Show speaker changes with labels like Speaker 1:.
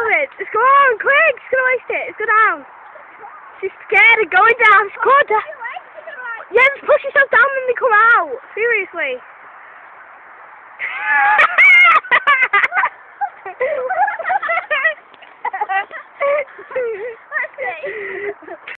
Speaker 1: Let's go on, quick! She's gonna waste it. Let's go down. She's scared of going down. She's going down. Yeah, just push yourself down when they come out. Seriously.